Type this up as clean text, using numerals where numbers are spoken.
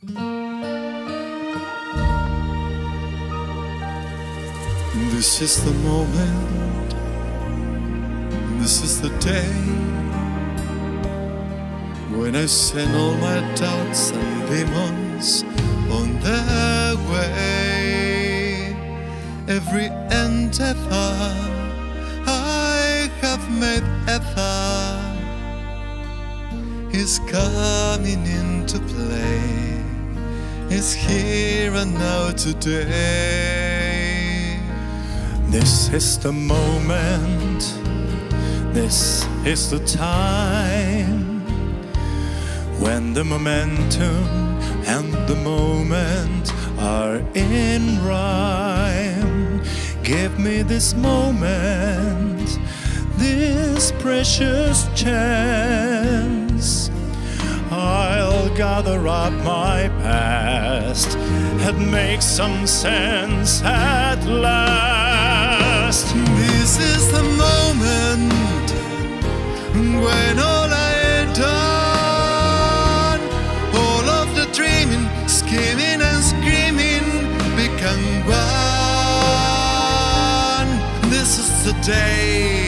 This is the moment, this is the day when I send all my doubts and demons on their way. Every endeavor I have made ever is coming into play, is here and now today. This is the moment, this is the time, when the momentum and the moment are in rhyme. Give me this moment, this precious chance. I'll gather up my past and make some sense at last. This is the moment when all I had done, all of the dreaming, scheming and screaming become one. This is the day